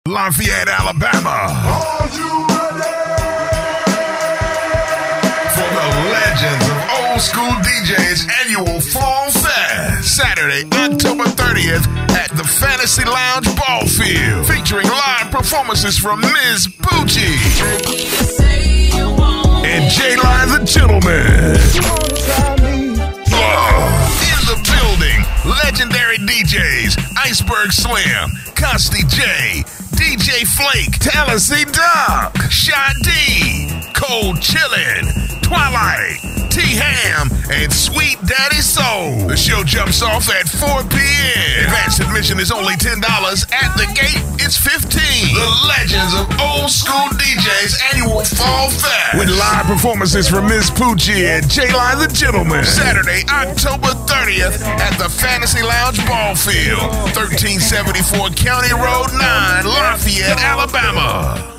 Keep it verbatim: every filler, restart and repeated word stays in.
Lafayette, Alabama. Are you ready? For the Legends of Old School D Js Annual Fall Fest, Saturday, October thirtieth at the Fantasy Lounge Ball Field, featuring live performances from Miz Poochie and J-Line the Gentleman. Oh, in the building, legendary D Js Iceberg Slim, Costee J, D J Flake, Tallassee Duck, D, Cold Chillin, Twilight, T-Ham, and Sweet Daddy Soul. The show jumps off at four p.m. Advanced admission is only ten dollars. At the gate, it's fifteen dollars. The Legends of Old School D Js Annual Fall Fest, with live performances from Miz Poochie and J-Line the Gentleman. Saturday, October thirtieth at the Fantasy Lounge Ball Field, thirteen seventy-four County Road nine, Lafayette, Alabama.